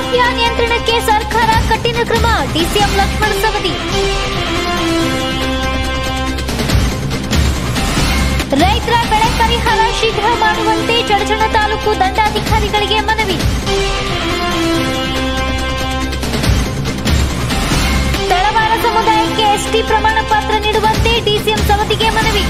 Mafia ನಿಯಂತ್ರಣಕ್ಕೆ ಸರ್ಕಾರ ಕಠಿಣ ಕ್ರಮ, ಡಿಸಿಎಂ ಲಕ್ಷ್ಮಣ ಸವದಿ. ರೈತರ ಬೆಳೆ ಪರಿಹಾರ ಶೀಘ್ರ ಮಾಡುವಂತೆ ಚಡಚಣ ತಾಲೂಕು ದಂಡಾಧಿಕಾರಿಗಳಿಗೆ ಮನವಿ. ತಳವಾರ ಸಮುದಾಯಕ್ಕೆ ಎಸ್ಟಿ ಪ್ರಮಾಣ ಪತ್ರ ನೀಡುವಂತೆ ಡಿಸಿಎಂ ಸವದಿಗೆ ಮನವಿ.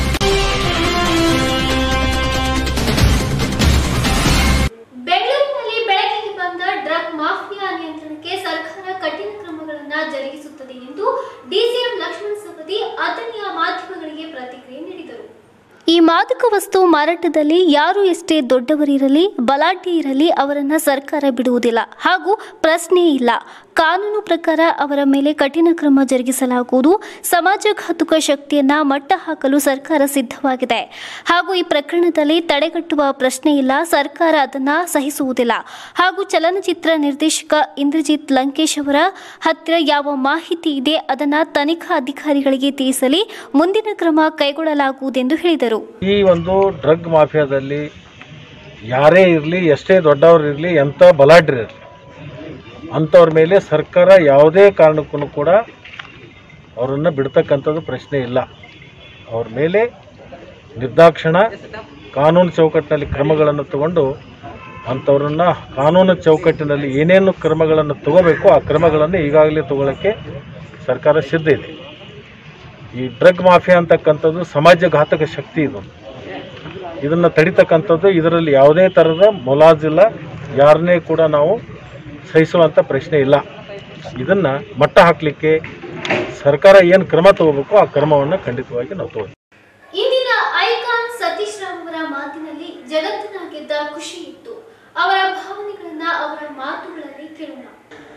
ಬೆಂಗಳೂರಿನಲ್ಲಿ ಬೆಳಕಿಗೆ ಬಂದ ಡ್ರಗ್ ಮಾಫಿಯಾ ನಿಯಂತ್ರಣಕ್ಕೆ ಸರ್ಕಾರ ಕಠಿಣ ಕ್ರಮಗಳನ್ನು ಜರುಗಿಸುತ್ತದೆ ಎಂದು ಡಿಸಿಎಂ ಲಕ್ಷ್ಮಣ ಸವದಿ ಅಥಣಿಯ ಮಾಧ್ಯಮಗಳಿಗೆ ಪ್ರತಿಕ್ರಿಯೆ ನೀಡಿದರು. ಈ ಮಾದಕ ವಸ್ತು ಮಾರಾಟದಲ್ಲಿ ಯಾರು ಎಷ್ಟೇ ದೊಡ್ಡವರಿರಲಿ, ಬಲಾಢ್ಯ ಇರಲಿ, ಅವರನ್ನ ಸರ್ಕಾರ ಬಿಡುವುದಿಲ್ಲ ಹಾಗೂ ಪ್ರಶ್ನೆ ಇಲ್ಲ. ಕಾನೂನು ಪ್ರಕಾರ ಅವರ ಮೇಲೆ ಕಠಿಣ ಕ್ರಮ ಜರುಗಿಸಲಾಗುವುದು. ಸಮಾಜಘಾತುಕ ಶಕ್ತಿಯನ್ನ ಮಟ್ಟ ಹಾಕಲು ಸರ್ಕಾರ ಸಿದ್ಧವಾಗಿದೆ ಹಾಗೂ ಈ ಪ್ರಕರಣದಲ್ಲಿ ತಡೆಗಟ್ಟುವ ಪ್ರಶ್ನೆ ಇಲ್ಲ. ಸರ್ಕಾರ ಅದನ್ನ ಸಹಿಸುವುದಿಲ್ಲ ಹಾಗೂ ಚಲನಚಿತ್ರ ನಿರ್ದೇಶಕ ಇಂದ್ರಜಿತ್ ಲಂಕೇಶ್ ಅವರ ಹತ್ತಿರ ಯಾವ ಮಾಹಿತಿ ಇದೆ ಅದನ್ನ ತನಿಖಾ ಅಧಿಕಾರಿಗಳಿಗೆ ತಿಳಿಸಲಿ, ಮುಂದಿನ ಕ್ರಮ ಕೈಗೊಳ್ಳಲಾಗುವುದೆಂದು ಹೇಳಿದರು. ಈ ಒಂದು ಡ್ರಗ್ ಮಾಫಿಯಾದಲ್ಲಿ ಯಾರೇ ಇರಲಿ, ಎಷ್ಟೇ ದೊಡ್ಡವರಿರಲಿ, ಎಂಥ ಬಲಾಢ್ಯರಿರಲಿ, ಅಂಥವ್ರ ಮೇಲೆ ಸರ್ಕಾರ ಯಾವುದೇ ಕಾರಣಕ್ಕೂ ಕೂಡ ಅವರನ್ನು ಬಿಡ್ತಕ್ಕಂಥದ್ದು ಪ್ರಶ್ನೆ ಇಲ್ಲ. ಅವ್ರ ಮೇಲೆ ನಿರ್ದಾಕ್ಷಿಣ್ಯ ಕಾನೂನು ಚೌಕಟ್ಟಿನಲ್ಲಿ ಕ್ರಮಗಳನ್ನು ತಗೊಂಡು ಅಂಥವ್ರನ್ನ ಕಾನೂನು ಚೌಕಟ್ಟಿನಲ್ಲಿ ಏನೇನು ಕ್ರಮಗಳನ್ನು ತಗೋಬೇಕು ಆ ಕ್ರಮಗಳನ್ನು ಈಗಾಗಲೇ ತಗೊಳ್ಳೋಕ್ಕೆ ಸರ್ಕಾರ ಸಿದ್ಧ ಇದೆ. ಈ ಡ್ರಗ್ ಮಾಫಿಯಾ ಅಂತಕ್ಕಂಥದ್ದು ಸಮಾಜಘಾತಕ ಶಕ್ತಿ ಇದು. ಇದನ್ನು ತಡಿತಕ್ಕಂಥದ್ದು ಇದರಲ್ಲಿ ಯಾವುದೇ ಥರದ ಮೊಲಾಜಿಲ್ಲ, ಯಾರನ್ನೇ ಕೂಡ ನಾವು ಸಹಿಸುವಂಥ ಪ್ರಶ್ನೆ ಇಲ್ಲ. ಇದನ್ನು ಮಟ್ಟ ಹಾಕಲಿಕ್ಕೆ ಸರ್ಕಾರ ಏನು ಕ್ರಮ ತಗೋಬೇಕು ಆ ಕ್ರಮವನ್ನು ಖಂಡಿತವಾಗಿ ನಾವು ತಗೋತೀವಿ. ಇಂದಿನ ಐಕಾನ್ ಸತೀಶ್ ರಾವ್ ಅವರ ಮಾತಿನಲ್ಲಿ ಜಗತ್ತಿನ ಗೆದ್ದ ಖುಷಿ ಇತ್ತು. ಅವರ ಭಾವನೆಗಳನ್ನ ಅವರ ಮಾತುಗಳಲ್ಲಿ ಕೇಳೋಣ.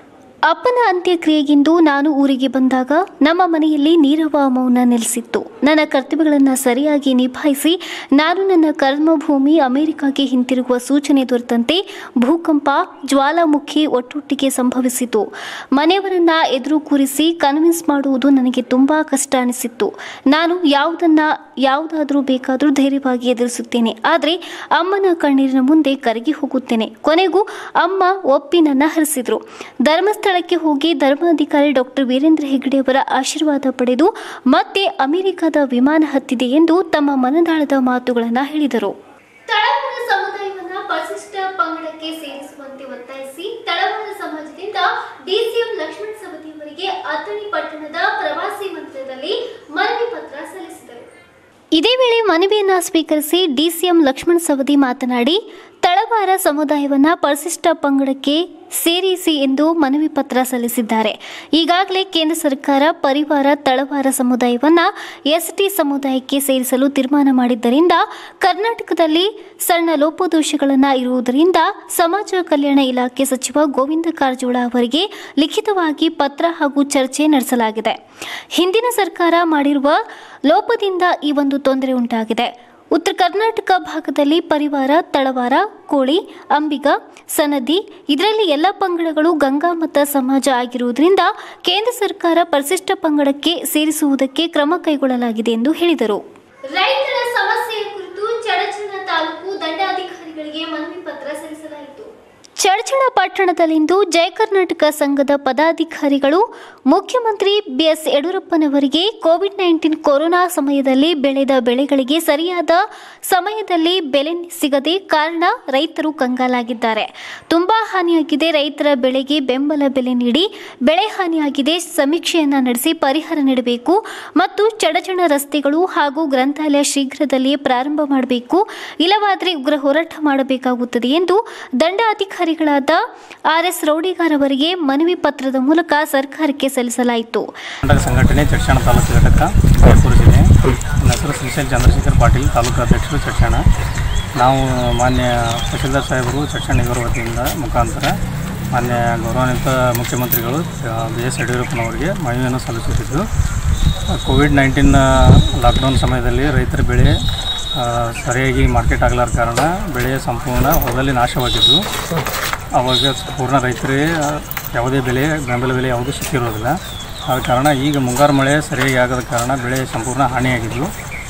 ಅಪ್ಪನ ಅಂತ್ಯಕ್ರಿಯೆಗೆಂದು ನಾನು ಊರಿಗೆ ಬಂದಾಗ ನಮ್ಮ ಮನೆಯಲ್ಲಿ ನೀರವ ಮೌನ ನೆಲೆಸಿತ್ತು. ನನ್ನ ಕರ್ತವ್ಯಗಳನ್ನು ಸರಿಯಾಗಿ ನಿಭಾಯಿಸಿ ನಾನು ನನ್ನ ಕರ್ಮಭೂಮಿ ಅಮೆರಿಕಾಗೆ ಹಿಂತಿರುಗುವ ಸೂಚನೆ ದೊರೆತಂತೆ ಭೂಕಂಪ, ಜ್ವಾಲಾಮುಖಿ ಒಟ್ಟೊಟ್ಟಿಗೆ ಸಂಭವಿಸಿತು. ಮನೆಯವರನ್ನ ಎದುರು ಕೂರಿಸಿ ಕನ್ವಿನ್ಸ್ ಮಾಡುವುದು ನನಗೆ ತುಂಬಾ ಕಷ್ಟ ಅನಿಸಿತ್ತು. ನಾನು ಯಾವುದಾದ್ರೂ ಬೇಕಾದರೂ ಧೈರ್ಯವಾಗಿ ಎದುರಿಸುತ್ತೇನೆ, ಆದರೆ ಅಮ್ಮನ ಕಣ್ಣೀರಿನ ಮುಂದೆ ಕರಗಿ ಹೋಗುತ್ತೇನೆ. ಕೊನೆಗೂ ಅಮ್ಮ ಒಪ್ಪಿ ನನ್ನ ಹರಿಸಿದ್ರು. ಧರ್ಮಸ್ಥಳಕ್ಕೆ ಹೋಗಿ ಧರ್ಮಾಧಿಕಾರಿ ಡಾಕ್ಟರ್ ವೀರೇಂದ್ರ ಹೆಗ್ಗಡೆ ಅವರ ಆಶೀರ್ವಾದ ಪಡೆದು ಮತ್ತೆ ಅಮೆರಿಕದ ವಿಮಾನ ಹತ್ತಿದೆ ಎಂದು ತಮ್ಮ ಮನದಾಳದ ಮಾತುಗಳನ್ನು ಹೇಳಿದರು. ತಳವಾರ ಸಮುದಾಯವನ್ನ ಪರಿಶಿಷ್ಟ ಪಂಗಡಕ್ಕೆ ಸೇರಿಸುವಂತೆ ಒತ್ತಾಯಿಸಿ ತಳವಾರ ಸಮಾಜದಿಂದ ಡಿಸಿಎಂ ಲಕ್ಷ್ಮಣ ಸವದಿ ಅವರಿಗೆ ಅಥಣಿ ಪಟ್ಟಣದ ಪ್ರವಾಸಿ ಮಂದಿರದಲ್ಲಿ ಮನವಿ ಪತ್ರ ಸಲ್ಲಿಸಿದರು. ಇದೇ ವೇಳೆ ಮನವಿಯನ್ನ ಸ್ವೀಕರಿಸಿ ಡಿಸಿಎಂ ಲಕ್ಷ್ಮಣ ಸವದಿ ಮಾತನಾಡಿ, ತಳವಾರ ಸಮುದಾಯವನ್ನ ಪರಿಶಿಷ್ಟ ಪಂಗಡಕ್ಕೆ ಸೇರಿಸಿ ಎಂದು ಮನವಿ ಪತ್ರ ಸಲ್ಲಿಸಿದ್ದಾರೆ. ಈಗಾಗಲೇ ಕೇಂದ್ರ ಸರ್ಕಾರ ಪರಿವಾರ ತಳವಾರ ಸಮುದಾಯವನ್ನ ಎಸ್ಟಿ ಸಮುದಾಯಕ್ಕೆ ಸೇರಿಸಲು ತೀರ್ಮಾನ ಮಾಡಿದ್ದರಿಂದ ಕರ್ನಾಟಕದಲ್ಲಿ ಸಣ್ಣ ಲೋಪದೋಷಗಳನ್ನು ಇರುವುದರಿಂದ ಸಮಾಜ ಕಲ್ಯಾಣ ಇಲಾಖೆ ಸಚಿವ ಗೋವಿಂದ ಕಾರಜೋಳ ಅವರಿಗೆ ಲಿಖಿತವಾಗಿ ಪತ್ರ ಹಾಗೂ ಚರ್ಚೆ ನಡೆಸಲಾಗಿದೆ. ಹಿಂದಿನ ಸರ್ಕಾರ ಮಾಡಿರುವ ಲೋಪದಿಂದ ಈ ಒಂದು ತೊಂದರೆ ಉಂಟಾಗಿದೆ. ಉತ್ತರ ಕರ್ನಾಟಕ ಭಾಗದಲ್ಲಿ ಪರಿವಾರ, ತಳವಾರ, ಕೋಳಿ, ಅಂಬಿಗ, ಸನದಿ ಇದರಲ್ಲಿ ಎಲ್ಲ ಪಂಗಡಗಳು ಗಂಗಾಮತ ಸಮಾಜ ಆಗಿರುವುದರಿಂದ ಕೇಂದ್ರ ಸರ್ಕಾರ ಪರಿಶಿಷ್ಟ ಪಂಗಡಕ್ಕೆ ಸೇರಿಸುವುದಕ್ಕೆ ಕ್ರಮ ಕೈಗೊಳ್ಳಲಾಗಿದೆ ಎಂದು ಹೇಳಿದರು. ರೈತರ ಸಮಸ್ಯೆಯ ಕುರಿತು ಚಡಚಣ ತಾಲೂಕು ದಂಡಾಧಿಕಾರಿಗಳಿಗೆ ಮನವಿ ಪತ್ರ ಸಲ್ಲಿಸಲಾಯಿತು. ಚಡಚಣ ಪಟ್ಟಣದಲ್ಲಿಂದು ಜಯ ಕರ್ನಾಟಕ ಸಂಘದ ಪದಾಧಿಕಾರಿಗಳು ಮುಖ್ಯಮಂತ್ರಿ ಬಿಎಸ್ ಯಡಿಯೂರಪ್ಪನವರಿಗೆ ಕೋವಿಡ್-19 ಕೊರೋನಾ ಸಮಯದಲ್ಲಿ ಬೆಳೆದ ಬೆಳೆಗಳಿಗೆ ಸರಿಯಾದ ಸಮಯದಲ್ಲಿ ಬೆಲೆ ಸಿಗದೆ ಕಾರಣ ರೈತರು ಕಂಗಾಲಾಗಿದ್ದಾರೆ. ತುಂಬಾ ಹಾನಿಯಾಗಿದೆ. ರೈತರ ಬೆಳೆಗೆ ಬೆಂಬಲ ಬೆಲೆ ನೀಡಿ, ಬೆಳೆ ಹಾನಿಯಾಗಿದೆ, ಸಮೀಕ್ಷೆಯನ್ನ ನಡೆಸಿ ಪರಿಹಾರ ನೀಡಬೇಕು ಮತ್ತು ಚಡಚಣ ರಸ್ತೆಗಳು ಹಾಗೂ ಗ್ರಂಥಾಲಯ ಶೀಘ್ರದಲ್ಲಿಯೇ ಪ್ರಾರಂಭ ಮಾಡಬೇಕು, ಇಲ್ಲವಾದರೆ ಉಗ್ರ ಹೋರಾಟ ಮಾಡಬೇಕಾಗುತ್ತದೆ ಎಂದು ದಂಡಾಧಿಕಾರಿಗಳಾದ ಆರ್ಎಸ್ ರೌಡಿಗಾರ್ ಅವರಿಗೆ ಮನವಿ ಪತ್ರದ ಮೂಲಕ ಸರ್ಕಾರಕ್ಕೆ ಸಲ್ಲಿಸಲಾಯಿತು. ಸಂಘಟನೆ ಚಡಚಣ ತಾಲೂಕು ಘಟಕ ರಾಯಚೂರು ಜಿಲ್ಲೆ. ನನ್ನ ಹೆಸರು ಶ್ರೀಶೈಲ್ ಚಂದ್ರಶೇಖರ್ ಪಾಟೀಲ್, ತಾಲೂಕು ಅಧ್ಯಕ್ಷರು ಚಡಚಣ. ನಾವು ಮಾನ್ಯ ತಹಶೀಲ್ದಾರ್ ಸಾಹೇಬರು ಚಡಚಣ ಇವರ ವತಿಯಿಂದ ಮುಖಾಂತರ ಮಾನ್ಯ ಗೌರವಾನ್ವಿತ ಮುಖ್ಯಮಂತ್ರಿಗಳು ಬಿಎಸ್ ಯಡಿಯೂರಪ್ಪನವರಿಗೆ ಮನವಿಯನ್ನು ಸಲ್ಲಿಸುತ್ತಿದ್ದು, ಕೋವಿಡ್-19 ಲಾಕ್ಡೌನ್ ಸಮಯದಲ್ಲಿ ರೈತರ ಬೆಳೆ ಸರಿಯಾಗಿ ಮಾರ್ಕೆಟ್ ಆಗಲಾರ ಕಾರಣ ಬೆಳೆ ಸಂಪೂರ್ಣ ಹೊಲದಲ್ಲಿ ನಾಶವಾಗಿದ್ದು, ಆವಾಗ ಪೂರ್ಣ ರೈತರಿಗೆ ಯಾವುದೇ ಬೆಂಬಲ ಬೆಲೆ ಯಾವುದೂ ಸಿಕ್ಕಿರೋದಿಲ್ಲ. ಆದ ಕಾರಣ ಈಗ ಮುಂಗಾರು ಮಳೆ ಸರಿಯಾಗಿ ಆಗದ ಕಾರಣ ಬೆಳೆ ಸಂಪೂರ್ಣ ಹಾನಿಯಾಗಿದ್ದು,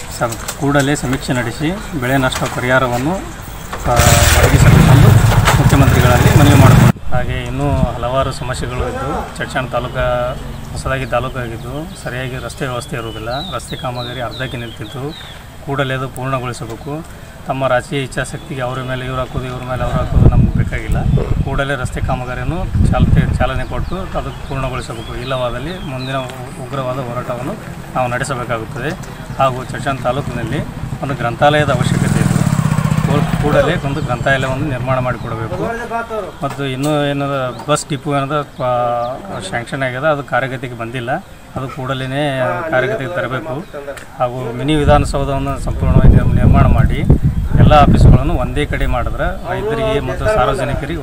ಕೂಡಲೇ ಸಮೀಕ್ಷೆ ನಡೆಸಿ ಬೆಳೆ ನಷ್ಟ ಪರಿಹಾರವನ್ನು ಒದಗಿಸಬೇಕೆಂದು ಮುಖ್ಯಮಂತ್ರಿಗಳಲ್ಲಿ ಮನವಿ ಮಾಡಿಕೊಂಡು, ಹಾಗೆ ಇನ್ನೂ ಹಲವಾರು ಹಲವಾರು ಸಮಸ್ಯೆಗಳು ಇದ್ದು ಚಡ್ಚಣ ಹೊಸದಾಗಿ ತಾಲೂಕಾಗಿದ್ದು ಸರಿಯಾಗಿ ರಸ್ತೆ ವ್ಯವಸ್ಥೆ ಇರುವುದಿಲ್ಲ. ರಸ್ತೆ ಕಾಮಗಾರಿ ಅರ್ಧಕ್ಕೆ ನಿಂತಿದ್ದು ಕೂಡಲೇ ಅದು ಪೂರ್ಣಗೊಳಿಸಬೇಕು. ತಮ್ಮ ರಾಜಕೀಯ ಇಚ್ಛಾಶಕ್ತಿಗೆ ಅವರ ಮೇಲೆ ಇವ್ರು ಹಾಕೋದು, ಇವ್ರ ಮೇಲೆ ಅವ್ರು ಹಾಕೋದು ನಮ್ಗೆ ಬೇಕಾಗಿಲ್ಲ. ಕೂಡಲೇ ರಸ್ತೆ ಕಾಮಗಾರಿಯನ್ನು ಚಾಲನೆ ಕೊಟ್ಟು ಅದು ಪೂರ್ಣಗೊಳಿಸಬೇಕು. ಇಲ್ಲವಾದಲ್ಲಿ ಮುಂದಿನ ಉಗ್ರವಾದ ಹೋರಾಟವನ್ನು ನಾವು ನಡೆಸಬೇಕಾಗುತ್ತದೆ. ಹಾಗೂ ಚಡ್ಚಣ ತಾಲೂಕಿನಲ್ಲಿ ಒಂದು ಗ್ರಂಥಾಲಯದ ಅವಶ್ಯಕತೆ ಇದೆ. ಕೂಡಲೇ ಒಂದು ಗ್ರಂಥಾಲಯವನ್ನು ನಿರ್ಮಾಣ ಮಾಡಿಕೊಡಬೇಕು. ಮತ್ತು ಇನ್ನೂ ಏನದ ಬಸ್ ಡಿಪೋ ಏನದ ಶಾಂಕ್ಷನ್ ಆಗ್ಯದ, ಅದು ಕಾರ್ಯಗತಿಗೆ ಬಂದಿಲ್ಲ. ಅದು ಕೂಡಲೇ ಕಾರ್ಯಗತಿಗೆ ತರಬೇಕು. ಹಾಗೂ ಮಿನಿ ವಿಧಾನಸೌಧವನ್ನು ಸಂಪೂರ್ಣವಾಗಿ ನಿರ್ಮಾಣ ಮಾಡಿ ಎಲ್ಲ ಆಫೀಸುಗಳನ್ನು ಒಂದೇ ಕಡೆ ಮಾಡಿದ್ರೆ ರೈತರಿಗೆ ಮತ್ತು ಸಾರ್ವಜನಿಕರಿಗೆ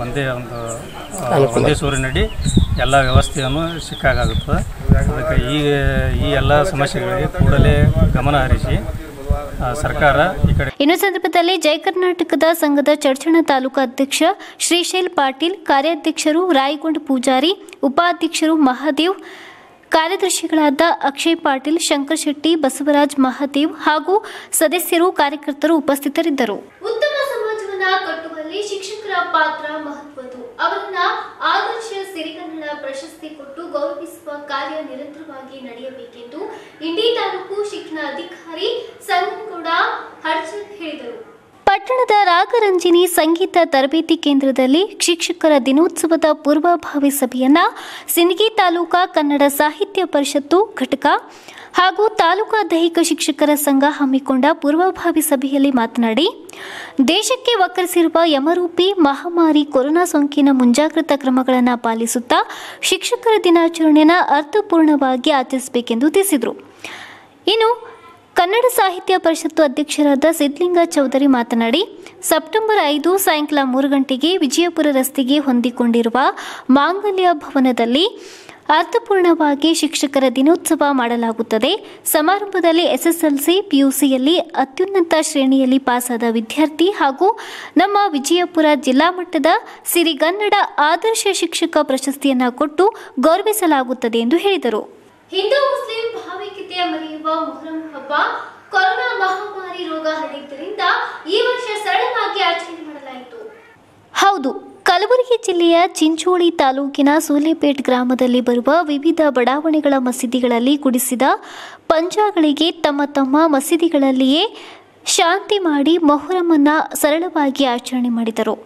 ಒಂದೇ ಸೂರಿನಡಿ ಎಲ್ಲ ವ್ಯವಸ್ಥೆಯನ್ನು ಸಿಕ್ಕಾಗುತ್ತದೆ. ಅದಕ್ಕೆ ಈ ಎಲ್ಲ ಸಮಸ್ಯೆಗಳಿಗೆ ಕೂಡಲೇ ಗಮನ ಹರಿಸಿ ಸರ್ಕಾರ ಈ ಕಡೆ. ಇನ್ನು ಸಂದರ್ಭದಲ್ಲಿ ಜಯ ಕರ್ನಾಟಕದ ಸಂಘದ ಚಡ್ಚಣ ತಾಲೂಕು ಅಧ್ಯಕ್ಷ ಶ್ರೀಶೈಲ್ ಪಾಟೀಲ್, ಕಾರ್ಯಾಧ್ಯಕ್ಷರು ರಾಯಗೊಂಡ ಪೂಜಾರಿ, ಉಪಾಧ್ಯಕ್ಷರು ಮಹಾದೇವ್, ಕಾರ್ಯದರ್ಶಿಗಳಾದ ಅಕ್ಷಯ್ ಪಾಟೀಲ್, ಶಂಕರ್ ಶೆಟ್ಟಿ, ಬಸವರಾಜ್ ಮಹಾದೇವ್ ಹಾಗೂ ಸದಸ್ಯರು, ಕಾರ್ಯಕರ್ತರು ಉಪಸ್ಥಿತರಿದ್ದರು. ಉತ್ತಮ ಸಮಾಜವನ್ನ ಕಟ್ಟುವಲ್ಲಿ ಶಿಕ್ಷಕರ ಪಾತ್ರ ಮಹತ್ವದ್ದು. ಅವರನ್ನ ಆದರ್ಶ ಸಿರಿಗನ್ನಡ ಪ್ರಶಸ್ತಿ ಕೊಟ್ಟು ಗೌರವಿಸುವ ಕಾರ್ಯ ನಿರಂತರವಾಗಿ ನಡೆಯಬೇಕೆಂದು ಇಂಡಿ ತಾಲೂಕು ಶಿಕ್ಷಣಾಧಿಕಾರಿ ಸಂಗನಗೌಡ ಹರ್ಷದ್ ಹೇಳಿದರು. ಪಟ್ಟಣದ ರಾಗರಂಜಿನಿ ಸಂಗೀತ ತರಬೇತಿ ಕೇಂದ್ರದಲ್ಲಿ ಶಿಕ್ಷಕರ ದಿನೋತ್ಸವದ ಪೂರ್ವಭಾವಿ ಸಭೆಯನ್ನ ಸಿಂದಗಿ ತಾಲೂಕಾ ಕನ್ನಡ ಸಾಹಿತ್ಯ ಪರಿಷತ್ತು ಘಟಕ ಹಾಗೂ ತಾಲೂಕಾ ದೈಹಿಕ ಶಿಕ್ಷಕರ ಸಂಘ ಹಮ್ಮಿಕೊಂಡ ಪೂರ್ವಭಾವಿ ಸಭೆಯಲ್ಲಿ ಮಾತನಾಡಿ, ದೇಶಕ್ಕೆ ವಕ್ಕರಿಸಿರುವ ಯಮರೂಪಿ ಮಹಾಮಾರಿ ಕೊರೋನಾ ಸೋಂಕಿನ ಮುಂಜಾಗ್ರತಾ ಕ್ರಮಗಳನ್ನು ಪಾಲಿಸುತ್ತಾ ಶಿಕ್ಷಕರ ದಿನಾಚರಣೆಯನ್ನು ಅರ್ಥಪೂರ್ಣವಾಗಿ ಆಚರಿಸಬೇಕೆಂದು ತಿಳಿಸಿದರು. ಇನ್ನು ಕನ್ನಡ ಸಾಹಿತ್ಯ ಪರಿಷತ್ತು ಅಧ್ಯಕ್ಷರಾದ ಸಿದ್ಲಿಂಗ ಚೌಧರಿ ಮಾತನಾಡಿ, ಸೆಪ್ಟೆಂಬರ್ 5 ಸಾಯಂಕಾಲ 3 ಗಂಟೆಗೆ ವಿಜಯಪುರ ರಸ್ತೆಗೆ ಹೊಂದಿಕೊಂಡಿರುವ ಮಾಂಗಲ್ಯ ಭವನದಲ್ಲಿ ಅರ್ಥಪೂರ್ಣವಾಗಿ ಶಿಕ್ಷಕರ ದಿನೋತ್ಸವ ಮಾಡಲಾಗುತ್ತದೆ. ಸಮಾರಂಭದಲ್ಲಿ ಎಸ್ಎಸ್ಎಲ್ಸಿ, ಪಿಯುಸಿಯಲ್ಲಿ ಅತ್ಯುನ್ನತ ಶ್ರೇಣಿಯಲ್ಲಿ ಪಾಸಾದ ವಿದ್ಯಾರ್ಥಿ ಹಾಗೂ ನಮ್ಮ ವಿಜಯಪುರ ಜಿಲ್ಲಾ ಮಟ್ಟದ ಸಿರಿಗನ್ನಡ ಆದರ್ಶ ಶಿಕ್ಷಕ ಪ್ರಶಸ್ತಿಯನ್ನು ಕೊಟ್ಟು ಗೌರವಿಸಲಾಗುತ್ತದೆ ಎಂದು ಹೇಳಿದರು. ಹಿಂದೂ ಮುಸ್ಲಿಂ ಭಾವೈಕ್ಯತೆಯ ಮರೆಯುವ ಮೊಹರಂ ಹಬ್ಬ ಕೊರೋನಾ ಮಹಾಮಾರಿ ರೋಗ ಹರಡಿದ್ದರಿಂದ ಈ ವರ್ಷ ಸರಳವಾಗಿ ಆಚರಣೆ ಮಾಡಲಾಯಿತು. ಹೌದು, ಕಲಬುರಗಿ ಜಿಲ್ಲೆಯ ಚಿಂಚೋಳಿ ತಾಲೂಕಿನ ಸೂಲೆಪೇಟ್ ಗ್ರಾಮದಲ್ಲಿ ಬರುವ ವಿವಿಧ ಬಡಾವಣೆಗಳ ಮಸೀದಿಗಳಲ್ಲಿ ಗುಡಿಸಿದ ಪಂಜಾಗಳಿಗೆ ತಮ್ಮ ಮಸೀದಿಗಳಲ್ಲಿಯೇ ಶಾಂತಿ ಮಾಡಿ ಮೊಹರಮನ್ನು ಸರಳವಾಗಿ ಆಚರಣೆ ಮಾಡಿದರು.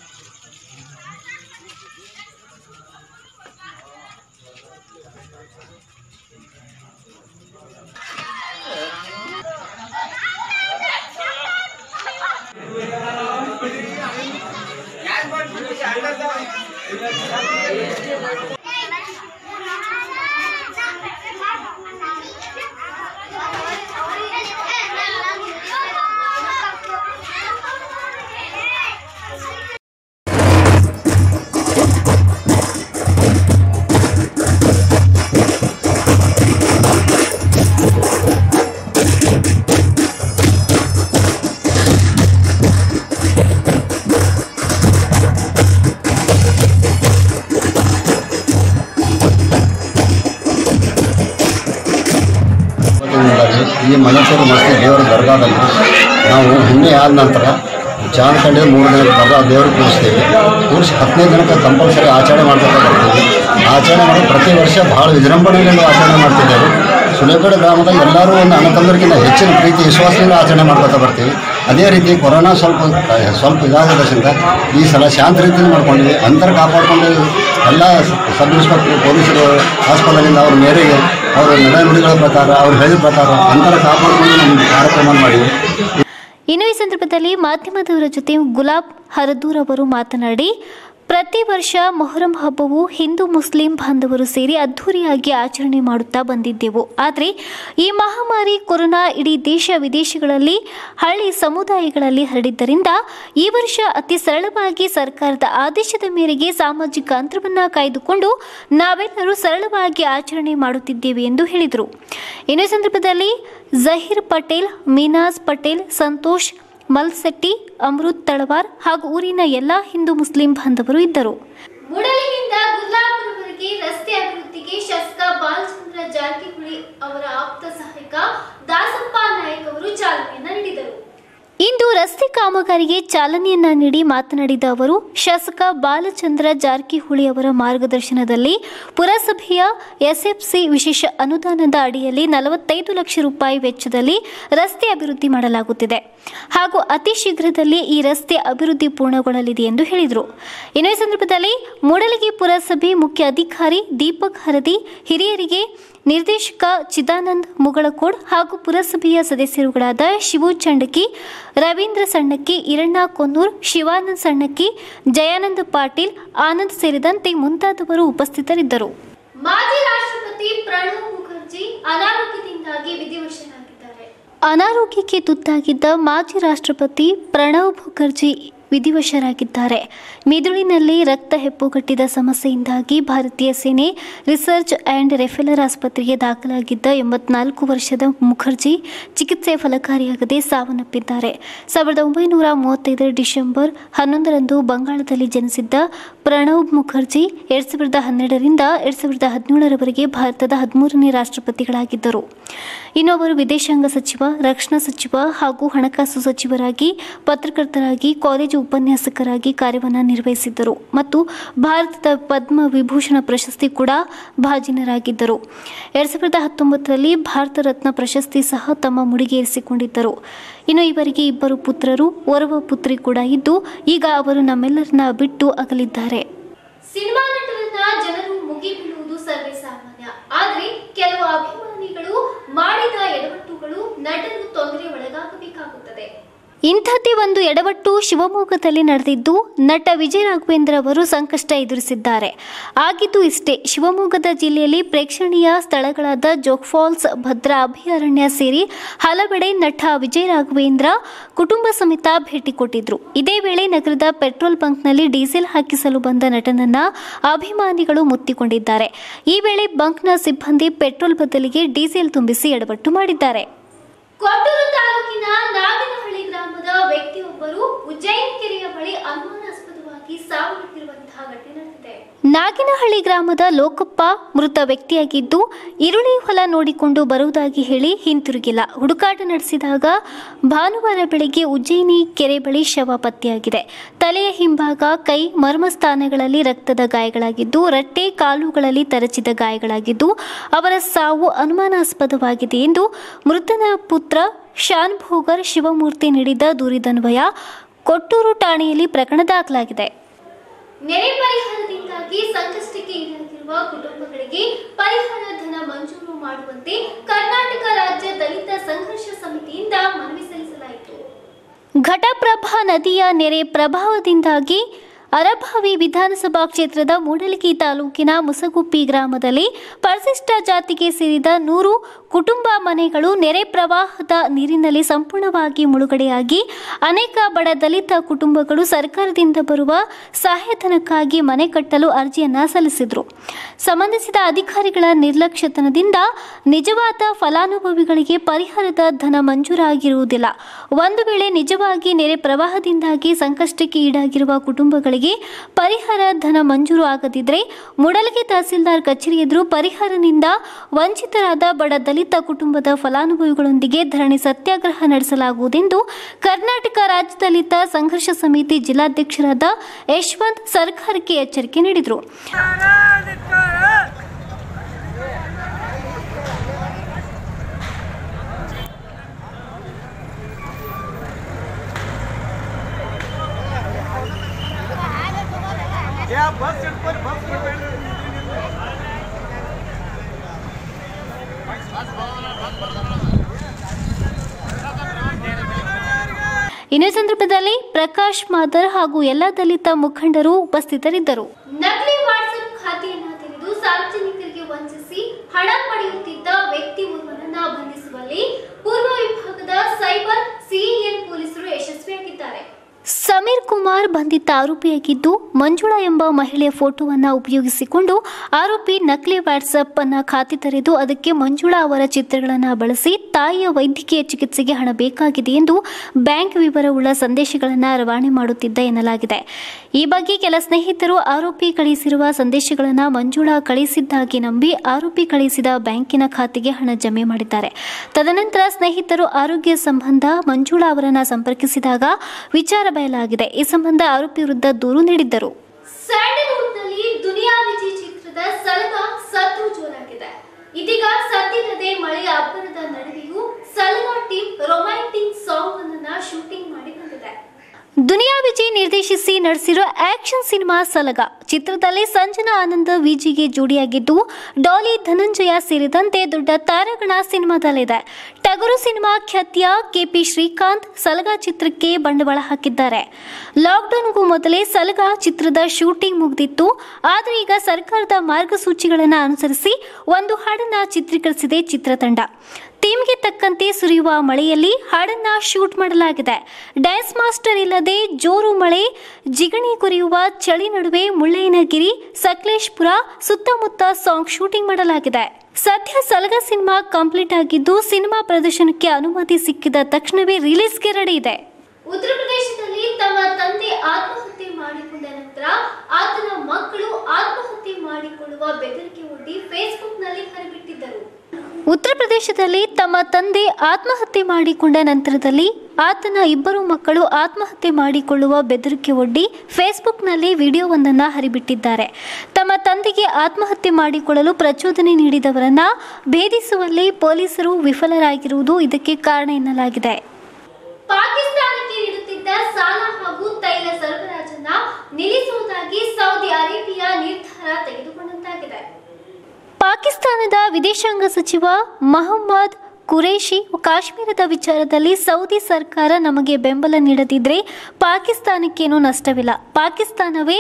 ಈ ಮನಸೂರು ಮಸ್ತಿ ದೇವರ ದರ್ಗಾದಲ್ಲಿ ನಾವು ಹುಣ್ಣೆ ಆದ ನಂತರ ಚಾಂದ್ ಕಂಡು 3 ದಿನಕ್ಕೆ ದರ್ಗಾ ದೇವ್ರಿಗೆ ಕೂರಿಸ್ತೀವಿ. ಕೂರಿಸಿ 15 ದಿನಕ್ಕೆ ಕಂಪಲ್ಸರಿ ಆಚರಣೆ ಮಾಡ್ತಾ ಬರ್ತೀವಿ. ಆಚರಣೆ ಮಾಡಿ ಪ್ರತಿ ವರ್ಷ ಭಾಳ ವಿಜೃಂಭಣೆಯಿಂದ ಆಚರಣೆ ಮಾಡ್ತಿದ್ದೇವೆ. ಸುಲೇಪೇಟೆ ಗ್ರಾಮದಲ್ಲಿ ಎಲ್ಲರೂ ಒಂದು ಅಣ್ಣತಮ್ಮರಿಗಿಂತ ಹೆಚ್ಚಿನ ಪ್ರೀತಿ ವಿಶ್ವಾಸದಿಂದ ಆಚರಣೆ ಮಾಡ್ಕೊತಾ ಬರ್ತೀವಿ. ಅದೇ ರೀತಿ ಕೊರೋನಾ ಸ್ವಲ್ಪ ಇದಾಗೋದ್ರಿಂದ ಈ ಸಲ ಶಾಂತ ರೀತಿಯಲ್ಲಿ ಮಾಡ್ಕೊಂಡಿವಿ. ಅಂತರ ಕಾಪಾಡಿಕೊಂಡು ಎಲ್ಲ ಸಬ್ ಇನ್ಸ್ಪೆಕ್ಟರ್ ಪೊಲೀಸರು ಹಾಸ್ಪಿಟಲಿಂದ ಅವ್ರ ಮೇರೆಗೆ ಅವರ ನಡೆನುಡಿಗಳ ಪ್ರಕಾರ ಅವ್ರು ಹೇಳಿದ ಪ್ರಕಾರ ಅಂತರ ಕಾಪಾಡಿಕೊಂಡು ನಮ್ಮ ಕಾರ್ಯಕ್ರಮ ಮಾಡಿವಿ. ಇನ್ನು ಈ ಸಂದರ್ಭದಲ್ಲಿ ಮಾಧ್ಯಮದವರ ಜೊತೆ ಗುಲಾಬ್ ಹರದೂರ್ ಅವರು ಮಾತನಾಡಿ, ಪ್ರತಿ ವರ್ಷ ಮೊಹರಂ ಹಬ್ಬವು ಹಿಂದೂ ಮುಸ್ಲಿಂ ಬಾಂಧವರು ಸೇರಿ ಅದ್ಧೂರಿಯಾಗಿ ಆಚರಣೆ ಮಾಡುತ್ತಾ ಬಂದಿದ್ದೆವು. ಆದರೆ ಈ ಮಹಾಮಾರಿ ಕೊರೋನಾ ಇಡೀ ದೇಶ ವಿದೇಶಗಳಲ್ಲಿ ಹಳ್ಳಿ ಸಮುದಾಯಗಳಲ್ಲಿ ಹರಡಿದ್ದರಿಂದ ಈ ವರ್ಷ ಅತಿ ಸರಳವಾಗಿ ಸರ್ಕಾರದ ಆದೇಶದ ಮೇರೆಗೆ ಸಾಮಾಜಿಕ ಅಂತರವನ್ನು ಕಾಯ್ದುಕೊಂಡು ನಾವೆಲ್ಲರೂ ಸರಳವಾಗಿ ಆಚರಣೆ ಮಾಡುತ್ತಿದ್ದೇವೆ ಎಂದು ಹೇಳಿದರು. ಇನ್ನು ಸಂದರ್ಭದಲ್ಲಿ ಜಹೀರ್ ಪಟೇಲ್, ಮೀನಾಜ್ ಪಟೇಲ್, ಸಂತೋಷ್ ಮಲ್ಸೆಟ್ಟಿ, ಅಮೃತ್ ತಳವಾರ್ ಹಾಗೂ ಊರಿನ ಎಲ್ಲಾ ಹಿಂದೂ ಮುಸ್ಲಿಂ ಬಾಂಧವರು ಇದ್ದರು. ಮೂಡಲಿನಿಂದ ಗುಲ್ಲಾಪುರವರೆಗೆ ರಸ್ತೆ ಅಭಿವೃದ್ಧಿಗೆ ಶಾಸಕ ಬಾಲಚಂದ್ರ ಜಾರಕಿಹೊಳಿ ಅವರ ಆಪ್ತ ಸಹಾಯಕ ದಾಸಪ್ಪ ನಾಯಕ್ ಅವರು ಚಾಲನೆಯನ್ನು ನೀಡಿದರು. ಇಂದು ರಸ್ತೆ ಕಾಮಗಾರಿಗೆ ಚಾಲನೆಯನ್ನ ನೀಡಿ ಮಾತನಾಡಿದ ಅವರು ಶಾಸಕ ಬಾಲಚಂದ್ರ ಜಾರಕಿಹೊಳಿ ಅವರ ಮಾರ್ಗದರ್ಶನದಲ್ಲಿ ಪುರಸಭೆಯ ಎಸ್ಎಫ್ಸಿ ವಿಶೇಷ ಅನುದಾನದ ಅಡಿಯಲ್ಲಿ 45 ಲಕ್ಷ ರೂಪಾಯಿ ವೆಚ್ಚದಲ್ಲಿ ರಸ್ತೆ ಅಭಿವೃದ್ಧಿ ಮಾಡಲಾಗುತ್ತಿದೆ ಹಾಗೂ ಅತಿ ಶೀಘ್ರದಲ್ಲಿ ಈ ರಸ್ತೆ ಅಭಿವೃದ್ಧಿ ಪೂರ್ಣಗೊಳ್ಳಲಿದೆ ಎಂದು ಹೇಳಿದರು. ಇನ್ನು ಈ ಸಂದರ್ಭದಲ್ಲಿ ಮೂಡಲಗಿ ಪುರಸಭೆ ಮುಖ್ಯ ಅಧಿಕಾರಿ ದೀಪಕ್ ಹರದಿ, ಹಿರಿಯರಿಗೆ ನಿರ್ದೇಶಕ ಚಿದಾನಂದ್ ಮುಗಳಕೋಡ್ ಹಾಗೂ ಪುರಸಭೆಯ ಸದಸ್ಯರುಗಳಾದ ಶಿವು ಚಂಡಕಿ, ರವೀಂದ್ರ ಸಣ್ಣಕ್ಕಿ, ಈರಣ್ಣ ಕೊನ್ನೂರ್, ಶಿವಾನಂದ್ ಸಣ್ಣಕ್ಕಿ, ಜಯಾನಂದ ಪಾಟೀಲ್, ಆನಂದ್ ಸೇರಿದಂತೆ ಮುಂತಾದವರು ಉಪಸ್ಥಿತರಿದ್ದರು. ಮಾಜಿ ರಾಷ್ಟ್ರಪತಿ ಪ್ರಣಬ್ ಮುಖರ್ಜಿ ಅನಾರೋಗ್ಯದಿಂದಾಗಿ ವಿಧಿವಶರಾಗಿದ್ದಾರೆ. ಅನಾರೋಗ್ಯಕ್ಕೆ ತುತ್ತಾಗಿದ್ದ ಮಾಜಿ ರಾಷ್ಟ್ರಪತಿ ಪ್ರಣಬ್ ಮುಖರ್ಜಿ ವಿಧಿವಶರಾಗಿದ್ದಾರೆ. ಮಿದುಳಿನಲ್ಲಿ ರಕ್ತ ಹೆಪ್ಪುಗಟ್ಟಿದ ಸಮಸ್ಯೆಯಿಂದಾಗಿ ಭಾರತೀಯ ಸೇನೆ ರಿಸರ್ಚ್ ಆ್ಯಂಡ್ ರೆಫೆರಲ್ ಆಸ್ಪತ್ರೆಗೆ ದಾಖಲಾಗಿದ್ದ 84 ವರ್ಷದ ಮುಖರ್ಜಿ ಚಿಕಿತ್ಸೆ ಫಲಕಾರಿಯಾಗದೆ ಸಾವನ್ನಪ್ಪಿದ್ದಾರೆ. 1935 ಡಿಸೆಂಬರ್ 11ರಂದು ಬಂಗಾಳದಲ್ಲಿ ಜನಿಸಿದ್ದ ಪ್ರಣಬ್ ಮುಖರ್ಜಿ 2012ರಿಂದ 2017ರವರೆಗೆ ಭಾರತದ 13ನೇ ರಾಷ್ಟ್ರಪತಿಗಳಾಗಿದ್ದರು. ಇನ್ನು ಅವರು ವಿದೇಶಾಂಗ ಸಚಿವ, ರಕ್ಷಣಾ ಸಚಿವ ಹಾಗೂ ಹಣಕಾಸು ಸಚಿವರಾಗಿ, ಪತ್ರಕರ್ತರಾಗಿ, ಕಾಲೇಜು ಉಪನ್ಯಾಸಕರಾಗಿ ಕಾರ್ಯವನ್ನು ನಿರ್ವಹಿಸಿದ್ದರು ಮತ್ತು ಭಾರತದ ಪದ್ಮ ವಿಭೂಷಣ ಪ್ರಶಸ್ತಿ ಕೂಡ ಭಾಜನರಾಗಿದ್ದರು. 2019ರಲ್ಲಿ ಭಾರತ ರತ್ನ ಪ್ರಶಸ್ತಿ ಸಹ ತಮ್ಮ ಮುಡಿಗೇರಿಸಿಕೊಂಡಿದ್ದರು. ಇನ್ನು ಇವರಿಗೆ 2 ಪುತ್ರರು, ಓರ್ವ ಪುತ್ರಿ ಕೂಡ ಇದ್ದು ಈಗ ಅವರು ನಮ್ಮೆಲ್ಲರನ್ನ ಬಿಟ್ಟು ಅಗಲಿದ್ದಾರೆ. ಸಿನಿಮಾ ನಟರನ್ನ ಜನರು ಮುಗಿಬೀಳುವುದು ಸರ್ವೇ ಸಾಮಾನ್ಯ. ಆದ್ರೆ ಕೆಲವು ಅಭಿಮಾನಿಗಳು ಮಾಡಿದ ಎಡವಟ್ಟುಗಳು ನಟರು ತೊಂದರೆ ಒಳಗಾಗಬೇಕಾಗುತ್ತದೆ. ಇಂಥದ್ದೇ ಒಂದು ಎಡವಟ್ಟು ಶಿವಮೊಗ್ಗದಲ್ಲಿ ನಡೆದಿದ್ದು ನಟ ವಿಜಯ ರಾಘವೇಂದ್ರ ಅವರು ಸಂಕಷ್ಟ ಎದುರಿಸಿದ್ದಾರೆ. ಆಗಿದ್ದು ಇಷ್ಟೇ, ಶಿವಮೊಗ್ಗದ ಜಿಲ್ಲೆಯಲ್ಲಿ ಪ್ರೇಕ್ಷಣೀಯ ಸ್ಥಳಗಳಾದ ಜೋಗ್ ಫಾಲ್ಸ್, ಭದ್ರಾ ಅಭಯಾರಣ್ಯ ಸೇರಿ ಹಲವೆಡೆ ನಟ ವಿಜಯ ರಾಘವೇಂದ್ರ ಕುಟುಂಬ ಸಮೇತ ಭೇಟಿ ಕೊಟ್ಟಿದ್ರು. ಇದೇ ವೇಳೆ ನಗರದ ಪೆಟ್ರೋಲ್ ಬಂಕ್ನಲ್ಲಿ ಡೀಸೆಲ್ ಹಾಕಿಸಲು ಬಂದ ನಟನನ್ನ ಅಭಿಮಾನಿಗಳು ಮುತ್ತಿಕೊಂಡಿದ್ದಾರೆ. ಈ ವೇಳೆ ಬಂಕ್ನ ಸಿಬ್ಬಂದಿ ಪೆಟ್ರೋಲ್ ಬದಲಿಗೆ ಡೀಸೆಲ್ ತುಂಬಿಸಿ ಎಡವಟ್ಟು ಮಾಡಿದ್ದಾರೆ. ಕೊಟ್ಟೂರು ತಾಲೂಕಿನ ನಾಗನಹಳ್ಳಿ ಗ್ರಾಮದ ವ್ಯಕ್ತಿಯೊಬ್ಬರು ಉಜ್ಜಯಿನಿ ಕೆರೆಯ ಬಳಿ ಅನುಮಾನಾಸ್ಪದವಾಗಿ ಸಾವನ್ನಪ್ಪಿರುವಂತಹ ಘಟನೆ ನಡೆದಿದೆ. ನಾಗಿನಹಳ್ಳಿ ಗ್ರಾಮದ ಲೋಕಪ್ಪ ಮೃತ ವ್ಯಕ್ತಿಯಾಗಿದ್ದು, ಈರುಳ್ಳಿ ಹೊಲ ನೋಡಿಕೊಂಡು ಬರುವುದಾಗಿ ಹೇಳಿ ಹಿಂತಿರುಗಿಲ್ಲ. ಹುಡುಕಾಟ ನಡೆಸಿದಾಗ ಭಾನುವಾರ ಬೆಳಗ್ಗೆ ಉಜ್ಜಯಿನಿ ಕೆರೆ ಬಳಿ ಶವ ಪತ್ತೆಯಾಗಿದೆ. ತಲೆಯ ಹಿಂಭಾಗ, ಕೈ, ಮರ್ಮಸ್ಥಾನಗಳಲ್ಲಿ ರಕ್ತದ ಗಾಯಗಳಾಗಿದ್ದು, ರಟ್ಟೆ, ಕಾಲುಗಳಲ್ಲಿ ತರಚಿದ ಗಾಯಗಳಾಗಿದ್ದು, ಅವರ ಸಾವು ಅನುಮಾನಾಸ್ಪದವಾಗಿದೆ ಎಂದು ಮೃತನ ಪುತ್ರ ಶಾನ್ ಭೋಗರ್ ಶಿವಮೂರ್ತಿ ನೀಡಿದ ದೂರಿದನ್ವಯ ಕೊಟ್ಟೂರು ಠಾಣೆಯಲ್ಲಿ ಪ್ರಕರಣ ದಾಖಲಾಗಿದೆ. ನೆರೆ ಪರಿಹಾರದಿಂದಾಗಿ ಸಂಕಷ್ಟಕ್ಕೆ ಈಡಾಗಿರುವ ಕುಟುಂಬಗಳಿಗೆ ಪರಿಹಾರ ಧನ ಮಂಜೂರು ಮಾಡುವಂತೆ ಕರ್ನಾಟಕ ರಾಜ್ಯ ದಲಿತ ಸಂಘರ್ಷ ಸಮಿತಿಯಿಂದ ಮನವಿ ಸಲ್ಲಿಸಲಾಯಿತು. ಘಟಪ್ರಭಾ ನದಿಯ ನೆರೆ ಪ್ರಭಾವದಿಂದಾಗಿ ಅರಭಾವಿ ವಿಧಾನಸಭಾ ಕ್ಷೇತ್ರದ ಮೂಡಲಗಿ ತಾಲೂಕಿನ ಮುಸಗುಪ್ಪಿ ಗ್ರಾಮದಲ್ಲಿ ಪರಿಶಿಷ್ಟ ಜಾತಿಗೆ ಸೇರಿದ 100 ಕುಟುಂಬ ಮನೆಗಳು ನೆರೆ ಪ್ರವಾಹದ ನೀರಿನಲ್ಲಿ ಸಂಪೂರ್ಣವಾಗಿ ಮುಳುಗಡೆಯಾಗಿ ಅನೇಕ ಬಡ ದಲಿತ ಕುಟುಂಬಗಳು ಸರ್ಕಾರದಿಂದ ಬರುವ ಸಹಾಯಧನಕ್ಕಾಗಿ ಮನೆ ಕಟ್ಟಲು ಅರ್ಜಿಯನ್ನ ಸಲ್ಲಿಸಿದರು. ಸಂಬಂಧಿಸಿದ ಅಧಿಕಾರಿಗಳ ನಿರ್ಲಕ್ಷ್ಯತನದಿಂದ ನಿಜವಾದ ಫಲಾನುಭವಿಗಳಿಗೆ ಪರಿಹಾರದ ಧನ ಮಂಜೂರಾಗಿರುವುದಿಲ್ಲ. ಒಂದು ವೇಳೆ ನಿಜವಾಗಿ ನೆರೆ ಪ್ರವಾಹದಿಂದಾಗಿ ಸಂಕಷ್ಟಕ್ಕೆ ಈಡಾಗಿರುವ ಕುಟುಂಬಗಳಿಗೆ ಪರಿಹಾರ ಧನ ಮಂಜೂರು ಆಗದಿದ್ದರೆ ಮೂಡಲಗಿ ತಹಸೀಲ್ದಾರ್ ಕಚೇರಿ ಎದುರು ಪರಿಹಾರದಿಂದ ವಂಚಿತರಾದ ಬಡ ದಲಿತ ಕುಟುಂಬದ ಫಲಾನುಭವಿಗಳೊಂದಿಗೆ ಧರಣಿ ಸತ್ಯಾಗ್ರಹ ನಡೆಸಲಾಗುವುದೆಂದು ಕರ್ನಾಟಕ ರಾಜ್ಯ ದಲಿತ ಸಂಘರ್ಷ ಸಮಿತಿ ಜಿಲ್ಲಾಧ್ಯಕ್ಷರಾದ ಯಶವಂತ್ ಸರ್ಕಾರಕ್ಕೆ ಎಚ್ಚರಿಕೆ ನೀಡಿದರು. ಇನ್ನು ಸಂದರ್ಭದಲ್ಲಿ ಪ್ರಕಾಶ್ ಮಾದರ್ ಹಾಗೂ ಎಲ್ಲ ದಲಿತ ಮುಖಂಡರು ಉಪಸ್ಥಿತರಿದ್ದರು. ನಕಲಿ ವಾಟ್ಸ್ಆಪ್ ಖಾತೆಯನ್ನ ತೆರೆದು ಸಾರ್ವಜನಿಕರಿಗೆ ವಂಚಿಸಿ ಹಣ ಪಡೆಯುತ್ತಿದ್ದ ವ್ಯಕ್ತಿ ಓರ್ವನನ್ನ ಬಂಧಿಸುವಲ್ಲಿ ಪೂರ್ವ ವಿಭಾಗದ ಸೈಬರ್ ಸಿಇಎನ್ ಪೊಲೀಸರು ಯಶಸ್ವಿಯಾಗಿದ್ದಾರೆ. ಸಮೀರ್ ಕುಮಾರ್ ಬಂಧಿತ ಆರೋಪಿಯಾಗಿದ್ದು ಮಂಜುಳಾ ಎಂಬ ಮಹಿಳೆಯ ಫೋಟೋವನ್ನು ಉಪಯೋಗಿಸಿಕೊಂಡು ಆರೋಪಿ ನಕಲಿ ವಾಟ್ಸಪ್ ಅನ್ನು ಖಾತೆ ತೆರೆದು ಅದಕ್ಕೆ ಮಂಜುಳಾ ಅವರ ಚಿತ್ರಗಳನ್ನು ಬಳಸಿ ತಾಯಿಯ ವೈದ್ಯಕೀಯ ಚಿಕಿತ್ಸೆಗೆ ಹಣ ಬೇಕಾಗಿದೆ ಎಂದು ಬ್ಯಾಂಕ್ ವಿವರವುಳ್ಳ ಸಂದೇಶಗಳನ್ನು ರವಾನೆ ಮಾಡುತ್ತಿದ್ದ ಎನ್ನಲಾಗಿದೆ. ಈ ಬಗ್ಗೆ ಕೆಲ ಸ್ನೇಹಿತರು ಆರೋಪಿ ಕಳಿಸಿರುವ ಸಂದೇಶಗಳನ್ನು ಮಂಜುಳಾ ಕಳಿಸಿದ್ದಾಗಿ ನಂಬಿ ಆರೋಪಿ ಕಳಿಸಿದ ಬ್ಯಾಂಕಿನ ಖಾತೆಗೆ ಹಣ ಜಮೆ ಮಾಡಿದ್ದಾರೆ. ತದನಂತರ ಸ್ನೇಹಿತರು ಆರೋಗ್ಯ ಸಂಬಂಧ ಮಂಜುಳಾ ಅವರನ್ನು ಸಂಪರ್ಕಿಸಿದಾಗ ವಿಚಾರ ಬಯಲಾಗಿದೆ. ಈ ಸಂಬಂಧ ಆರೋಪಿ ವಿರುದ್ಧ ದೂರು ನೀಡಿದ್ದರು. ಸ್ಯಾಂಡಲ್ವುಡ್ನಲ್ಲಿ ದುನಿಯಾ ವಿಜಿ ಚಿತ್ರದ ಸಲಗ ಸದ್ದು ಜೋರಾಗಿದೆ. ಇದೀಗ ಸದ್ದಿಲ್ಲದೆ ಮಳೆಯ ಅಬ್ಬರದ ನಡುವೆಯೂ ಸಲಗ ಟೀಮ್ ರೊಮ್ಯಾಂಟಿಕ್ ಸಾಂಗ್ ಅನ್ನು ಶೂಟಿಂಗ್ ಮಾಡಿ ಬಂದಿದೆ. ದುನಿಯಾ ವಿಜಿ ನಿರ್ದೇಶಿಸಿ ನಡೆಸಿರೋ ಆಕ್ಷನ್ ಸಿನಿಮಾ ಸಲಗ ಚಿತ್ರದಲ್ಲಿ ಸಂಜನಾ ಆನಂದ್ ವಿಜಿಗೆ ಜೋಡಿಯಾಗಿದ್ದು ಡಾಲಿ ಧನಂಜಯ ಸೇರಿದಂತೆ ದೊಡ್ಡ ತಾರಾಗಣ ಸಿನಿಮಾದಲ್ಲಿದೆ. ಟಗರು ಸಿನಿಮಾ ಖ್ಯಾತಿಯ ಕೆಪಿ ಶ್ರೀಕಾಂತ್ ಸಲಗ ಚಿತ್ರಕ್ಕೆ ಬಂಡವಾಳ ಹಾಕಿದ್ದಾರೆ. ಲಾಕ್ಡೌನ್ಗೂ ಮೊದಲೇ ಸಲಗ ಚಿತ್ರದ ಶೂಟಿಂಗ್ ಮುಗಿದಿತ್ತು. ಆದರೆ ಈಗ ಸರ್ಕಾರದ ಮಾರ್ಗಸೂಚಿಗಳನ್ನು ಅನುಸರಿಸಿ ಒಂದು ಹಾಡನ್ನು ಚಿತ್ರೀಕರಿಸಿದೆ ಚಿತ್ರತಂಡ. ಥೀಮ್ಗೆ ತಕ್ಕಂತೆ ಸುರಿಯುವ ಮಳೆಯಲ್ಲಿ ಹಾಡನ್ನ ಶೂಟ್ ಮಾಡಲಾಗಿದೆ. ಡ್ಯಾನ್ಸ್ ಮಾಸ್ಟರ್ ಇಲ್ಲದೆ ಜೋರು ಮಳೆ, ಜಿಗಣಿ ಕುರಿಯುವ ಚಳಿ ನಡುವೆ ಮುಳ್ಳಯ್ಯನಗಿರಿ, ಸಕಲೇಶ್ಪುರ ಸುತ್ತಮುತ್ತ ಸಾಂಗ್ ಶೂಟಿಂಗ್ ಮಾಡಲಾಗಿದೆ. ಸದ್ಯ ಸಲಗ ಸಿನಿಮಾ ಕಂಪ್ಲೀಟ್ ಆಗಿದ್ದು ಸಿನಿಮಾ ಪ್ರದರ್ಶನಕ್ಕೆ ಅನುಮತಿ ಸಿಕ್ಕಿದ ತಕ್ಷಣವೇ ರಿಲೀಸ್ಗೆ ರೆಡಿ ಇದೆ. ಉತ್ತರ ಪ್ರದೇಶದಲ್ಲಿ ತಮ್ಮ ತಂದೆ ಆತ್ಮಹತ್ಯೆ ಮಾಡಿಕೊಂಡ ನಂತರ ಆತನ ಮಕ್ಕಳು ಆತ್ಮಹತ್ಯೆ ಮಾಡಿಕೊಳ್ಳುವ ಬೆದರಿಕೆ ಒಡ್ಡಿ ಫೇಸ್ಬುಕ್ನಲ್ಲಿ ಹರಿಬಿಟ್ಟಿದ್ದರು. ಉತ್ತರ ಪ್ರದೇಶದಲ್ಲಿ ತಮ್ಮ ತಂದೆ ಆತ್ಮಹತ್ಯೆ ಮಾಡಿಕೊಂಡ ನಂತರದಲ್ಲಿ ಆತನ ಇಬ್ಬರು ಮಕ್ಕಳು ಆತ್ಮಹತ್ಯೆ ಮಾಡಿಕೊಳ್ಳುವ ಬೆದರಿಕೆ ಒಡ್ಡಿ ಫೇಸ್ಬುಕ್ನಲ್ಲಿ ವಿಡಿಯೋವೊಂದನ್ನು ಹರಿಬಿಟ್ಟಿದ್ದಾರೆ. ತಮ್ಮ ತಂದೆಗೆ ಆತ್ಮಹತ್ಯೆ ಮಾಡಿಕೊಳ್ಳಲು ಪ್ರಚೋದನೆ ನೀಡಿದವರನ್ನ ಭೇದಿಸುವಲ್ಲಿ ಪೊಲೀಸರು ವಿಫಲರಾಗಿರುವುದು ಇದಕ್ಕೆ ಕಾರಣ ಎನ್ನಲಾಗಿದೆ. ಪಾಕಿಸ್ತಾನಕ್ಕೆ ನೀಡುತ್ತಿದ್ದ ಸಾಲ ಹಾಗೂ ತೈಲ ಸರಬರಾಜನ್ನ ನಿಲ್ಲಿಸುವುದಾಗಿ ಸೌದಿ ಅರೇಬಿಯಾ ನಿರ್ಧಾರ ತೆಗೆದುಕೊಂಡಂತಾಗಿದೆ. ಪಾಕಿಸ್ತಾನದ ವಿದೇಶಾಂಗ ಸಚಿವ ಮಹಮ್ಮದ್ ಕುರೇಶಿ ಕಾಶ್ಮೀರದ ವಿಚಾರದಲ್ಲಿ ಸೌದಿ ಸರ್ಕಾರ ನಮಗೆ ಬೆಂಬಲ ನೀಡದಿದ್ದರೆ ಪಾಕಿಸ್ತಾನಕ್ಕೇನೂ ನಷ್ಟವಿಲ್ಲ. ಪಾಕಿಸ್ತಾನವೇ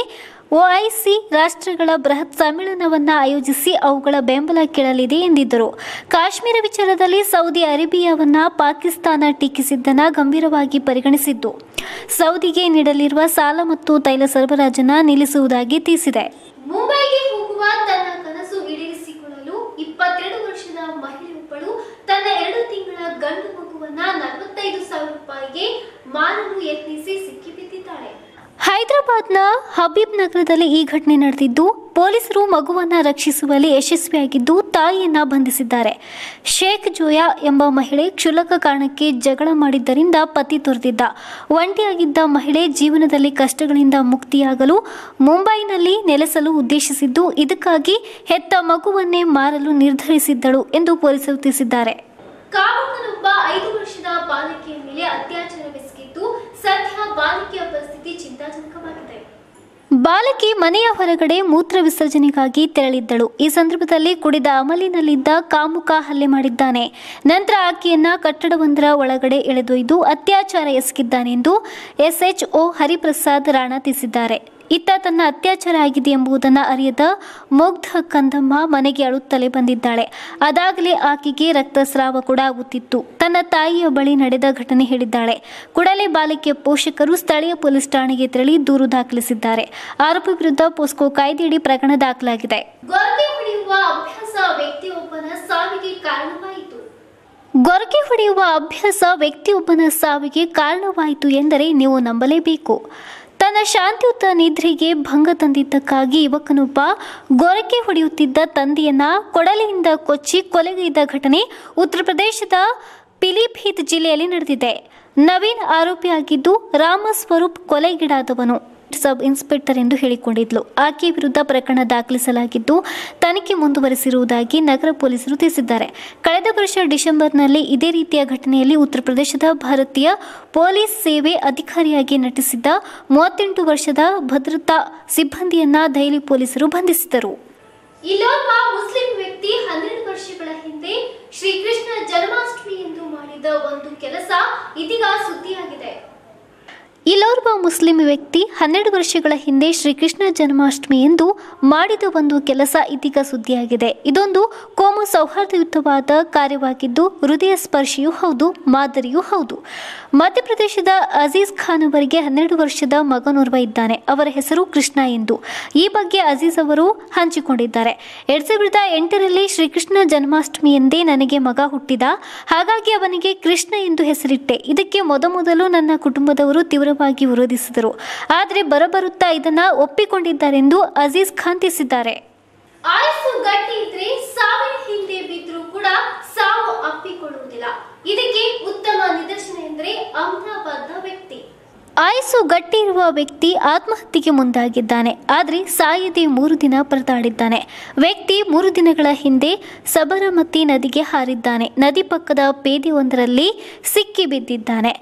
OIC ರಾಷ್ಟ್ರಗಳ ಬೃಹತ್ ಸಮ್ಮೇಳನವನ್ನು ಆಯೋಜಿಸಿ ಅವುಗಳ ಬೆಂಬಲ ಕೇಳಲಿದೆ ಎಂದಿದ್ದರು. ಕಾಶ್ಮೀರ ವಿಚಾರದಲ್ಲಿ ಸೌದಿ ಅರೇಬಿಯಾವನ್ನು ಪಾಕಿಸ್ತಾನ ಟೀಕಿಸಿದ್ದನ್ನು ಗಂಭೀರವಾಗಿ ಪರಿಗಣಿಸಿದ್ದು ಸೌದಿಗೆ ನೀಡಲಿರುವ ಸಾಲ ಮತ್ತು ತೈಲ ಸರಬರಾಜನ್ನು ನಿಲ್ಲಿಸುವುದಾಗಿ ತಿಳಿಸಿದೆ. ಮುಂಬೈಗೆ ಹೋಗುವ ತನ್ನ ಕನಸು ಈಡೇರಿಸಿಕೊಳ್ಳಲು 22 ವರ್ಷದ ಮಹಿಳೆಯೊಬ್ಬಳು ತನ್ನ 2 ತಿಂಗಳ ಗಂಡು ಮಗುವನ್ನ 45,000 ರೂಪಾಯಿಗೆ ಮಾರಲು ಯತ್ನಿಸಿ ಸಿಕ್ಕಿಬಿದ್ದಿದ್ದಾಳೆ. ಹೈದರಾಬಾದ್ನ ಹಬೀಬ್ ನಗರದಲ್ಲಿ ಈ ಘಟನೆ ನಡೆದಿದ್ದು ಪೊಲೀಸರು ಮಗುವನ್ನು ರಕ್ಷಿಸುವಲ್ಲಿ ಯಶಸ್ವಿಯಾಗಿದ್ದು ತಾಯಿಯನ್ನ ಬಂಧಿಸಿದ್ದಾರೆ. ಶೇಖ್ ಜೋಯಾ ಎಂಬ ಮಹಿಳೆ ಕ್ಷುಲ್ಲಕ ಕಾರಣಕ್ಕೆ ಜಗಳ ಮಾಡಿದ್ದರಿಂದ ಪತಿ ತೊರೆದಿದ್ದ. ಒಂಟಿಯಾಗಿದ್ದ ಮಹಿಳೆ ಜೀವನದಲ್ಲಿ ಕಷ್ಟಗಳಿಂದ ಮುಕ್ತಿಯಾಗಲು ಮುಂಬೈನಲ್ಲಿ ನೆಲೆಸಲು ಉದ್ದೇಶಿಸಿದ್ದು ಇದಕ್ಕಾಗಿ ಹೆತ್ತ ಮಗುವನ್ನೇ ಮಾರಲು ನಿರ್ಧರಿಸಿದ್ದಳು ಎಂದು ಪೊಲೀಸರು ತಿಳಿಸಿದ್ದಾರೆ. ಕಾಮಕನೊಬ್ಬ 5 ವರ್ಷದ ಬಾಲಕಿಯ ಮೇಲೆ ಅತ್ಯಾಚಾರವೆಸಗಿದ್ದು ಸದ್ಯ ಬಾಲಕಿಯ ಪರಿಸ್ಥಿತಿ ಚಿಂತಾಜನಕವಾಗಿದೆ. ಬಾಲಕಿ ಮನೆಯ ಹೊರಗಡೆ ಮೂತ್ರ ವಿಸರ್ಜನೆಗಾಗಿ ತೆರಳಿದ್ದಳು. ಈ ಸಂದರ್ಭದಲ್ಲಿ ಕುಡಿದ ಅಮಲಿನಲ್ಲಿದ್ದ ಕಾಮುಕ ಹಲ್ಲೆ ಮಾಡಿದ್ದಾನೆ. ನಂತರ ಆಕೆಯನ್ನ ಕಟ್ಟಡವೊಂದರ ಒಳಗಡೆ ಎಳೆದೊಯ್ದು ಅತ್ಯಾಚಾರ ಎಸಗಿದ್ದಾನೆಂದು SHO ಹರಿಪ್ರಸಾದ್ ರಾಣಾ ತಿಳಿಸಿದ್ದಾರೆ. ಇತ್ತ ತನ್ನ ಅತ್ಯಾಚಾರ ಆಗಿದೆ ಎಂಬುದನ್ನು ಅರಿಯದ ಮುಗ್ಧ ಕಂದಮ್ಮ ಮನೆಗೆ ಅಳುತ್ತಲೇ ಬಂದಿದ್ದಾಳೆ. ಅದಾಗಲೇ ಆಕೆಗೆ ರಕ್ತಸ್ರಾವ ಕೂಡ ಆಗುತ್ತಿತ್ತು. ತನ್ನ ತಾಯಿಯ ಬಳಿ ನಡೆದ ಘಟನೆ ಹೇಳಿದ್ದಾಳೆ. ಕೂಡಲೇ ಬಾಲಕಿಯ ಪೋಷಕರು ಸ್ಥಳೀಯ ಪೊಲೀಸ್ ಠಾಣೆಗೆ ತೆರಳಿ ದೂರು ದಾಖಲಿಸಿದ್ದಾರೆ. ಆರೋಪಿ ವಿರುದ್ಧ ಪೋಸ್ಕೋ ಕಾಯ್ದೆಯಡಿ ಪ್ರಕರಣ ದಾಖಲಾಗಿದೆ. ಗೊರಕೆ ಹೊಡೆಯುವ ಅಭ್ಯಾಸ ವ್ಯಕ್ತಿಯೊಬ್ಬನ ಸಾವಿಗೆ ಕಾರಣವಾಯಿತು. ಗೊರಕೆ ಹೊಡೆಯುವ ಅಭ್ಯಾಸ ವ್ಯಕ್ತಿಯೊಬ್ಬನ ಸಾವಿಗೆ ಕಾರಣವಾಯಿತು ಎಂದರೆ ನೀವು ನಂಬಲೇಬೇಕು. ತನ್ನ ಶಾಂತಿಯುತ ನಿದ್ರೆಗೆ ಭಂಗ ತಂದಿದ್ದಕ್ಕಾಗಿ ಯುವಕನೊಬ್ಬ ಗೊರಕೆ ಹೊಡೆಯುತ್ತಿದ್ದ ತಂದೆಯನ್ನ ಕೊಡಲಿಯಿಂದ ಕೊಚ್ಚಿ ಕೊಲೆಗೈದ ಘಟನೆ ಉತ್ತರ ಪ್ರದೇಶದ ಪಿಲಿಭೀತ್ ಜಿಲ್ಲೆಯಲ್ಲಿ ನಡೆದಿದೆ. ನವೀನ್ ಆರೋಪಿಯಾಗಿದ್ದು ರಾಮಸ್ವರೂಪ್ ಕೊಲೆಗೀಡಾದವನು ಸಬ್ ಇನ್ಸ್ಪೆಕ್ಟರ್ ಎಂದು ಹೇಳಿಕೊಂಡಿದ್ಲು. ಆಕೆ ವಿರುದ್ಧ ಪ್ರಕರಣ ದಾಖಲಿಸಲಾಗಿದ್ದು ತನಿಖೆ ಮುಂದುವರೆಸಿರುವುದಾಗಿ ನಗರ ಪೊಲೀಸರು ತಿಳಿಸಿದ್ದಾರೆ. ಕಳೆದ ವರ್ಷ ಡಿಸೆಂಬರ್ನಲ್ಲಿ ಇದೇ ರೀತಿಯ ಘಟನೆಯಲ್ಲಿ ಉತ್ತರ ಪ್ರದೇಶದ ಭಾರತೀಯ ಪೊಲೀಸ್ ಸೇವೆ ಅಧಿಕಾರಿಯಾಗಿ ನಟಿಸಿದ್ದ 38 ವರ್ಷದ ಭದ್ರತಾ ಸಿಬ್ಬಂದಿಯನ್ನ ದೆಹಲಿ ಪೊಲೀಸರು ಬಂಧಿಸಿದರು. ಇಲ್ಲೊಬ್ಬ ಮುಸ್ಲಿಂ ವ್ಯಕ್ತಿ 12 ವರ್ಷಗಳ ಹಿಂದೆ ಶ್ರೀಕೃಷ್ಣ ಜನ್ಮಾಷ್ಟಮಿ ಎಂದು ಮಾಡಿದ ಒಂದು ಕೆಲಸ ಇದೀಗ ಸುದ್ದಿಯಾಗಿದೆ. ಇಲ್ಲೋರ್ವ ಮುಸ್ಲಿಂ ವ್ಯಕ್ತಿ 12 ವರ್ಷಗಳ ಹಿಂದೆ ಶ್ರೀಕೃಷ್ಣ ಜನ್ಮಾಷ್ಟಮಿ ಎಂದು ಮಾಡಿದ ಒಂದು ಕೆಲಸ ಇದೀಗ ಸುದ್ದಿಯಾಗಿದೆ. ಇದೊಂದು ಕೋಮು ಸೌಹಾರ್ದಯುತವಾದ ಕಾರ್ಯವಾಗಿದ್ದು ಹೃದಯ ಸ್ಪರ್ಶಿಯೂ ಹೌದು, ಮಾದರಿಯೂ ಹೌದು. ಮಧ್ಯಪ್ರದೇಶದ ಅಜೀಜ್ ಖಾನ್ ಅವರಿಗೆ 12 ವರ್ಷದ ಮಗನೋರ್ವ ಇದ್ದಾನೆ. ಅವರ ಹೆಸರು ಕೃಷ್ಣ ಎಂದು. ಈ ಬಗ್ಗೆ ಅಜೀಜ್ ಅವರು ಹಂಚಿಕೊಂಡಿದ್ದಾರೆ. 2008ರಲ್ಲಿ ಶ್ರೀಕೃಷ್ಣ ಜನ್ಮಾಷ್ಟಮಿ ಎಂದೇ ನನಗೆ ಮಗ ಹುಟ್ಟಿದ, ಹಾಗಾಗಿ ಅವನಿಗೆ ಕೃಷ್ಣ ಎಂದು ಹೆಸರಿಟ್ಟೆ. ಇದಕ್ಕೆ ಮೊದಲು ನನ್ನ ಕುಟುಂಬದವರು ತೀವ್ರವಾಗಿ ವಿರೋಧಿಸಿದರು. ಆದರೆ ಬರಬರುತ್ತಾ ಇದನ್ನ ಒಪ್ಪಿಕೊಂಡಿದ್ದಾರೆಂದು ಅಜೀಜ್ ಖಾನ್ ತಿಳಿಸಿದ್ದಾರೆ. ಆಯಸ್ಸು ಗಟ್ಟಿ ಇದ್ರೆ ಸಾವಿನ ಹಿಂದೆ ಬಿದ್ದರೂ ಕೂಡ ಸಾವು ಅಪ್ಪಿಕೊಳ್ಳುವುದಿಲ್ಲ. ಇದಕ್ಕೆ ಉತ್ತಮ ನಿದರ್ಶನ ಎಂದರೆ ಅಹಮದಾಬಾದ್ನ ವ್ಯಕ್ತಿ. ಆಯಸ್ಸು ಗಟ್ಟಿ ಇರುವ ವ್ಯಕ್ತಿ ಆತ್ಮಹತ್ಯೆಗೆ ಮುಂದಾಗಿದ್ದಾನೆ. ಆದರೆ ಸಾಯದೆ 3 ದಿನ ಪರದಾಡಿದ್ದಾನೆ. ವ್ಯಕ್ತಿ 3 ದಿನಗಳ ಹಿಂದೆ ಸಬರಮತಿ ನದಿಗೆ ಹಾರಿದ್ದಾನೆ. ನದಿ ಪಕ್ಕದ ಪೇದೆಯೊಂದರಲ್ಲಿ ಸಿಕ್ಕಿ ಬಿದ್ದಿದ್ದಾನೆ.